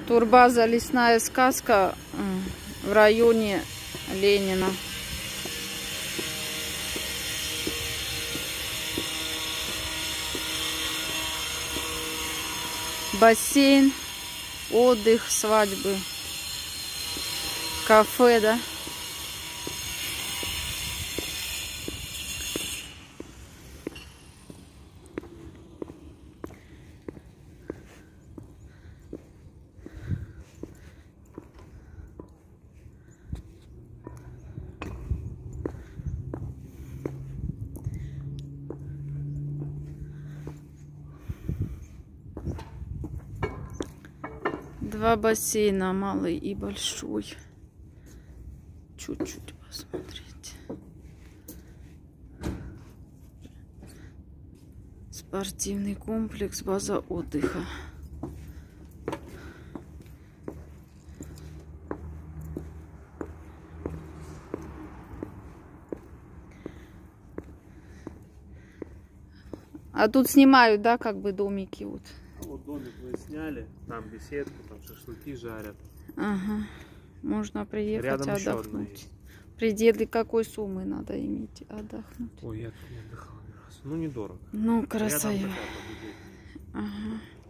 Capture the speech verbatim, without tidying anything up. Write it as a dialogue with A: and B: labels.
A: Турбаза «Лесная сказка» в районе Ленина. Бассейн, отдых, свадьбы, кафе, да? Два бассейна, малый и большой. Чуть-чуть посмотрите. Спортивный комплекс, база отдыха. А тут снимают, да, как бы домики вот.
B: Вот домик вы сняли, там беседку, там шашлыки жарят.
A: Ага. Можно приехать
B: Рядом
A: отдохнуть. Пределы какой суммы надо иметь отдохнуть?
B: Ой, я тут не отдыхал ни разу. Ну, недорого.
A: Ну, красота.
B: Рядом такая,
A: Ага.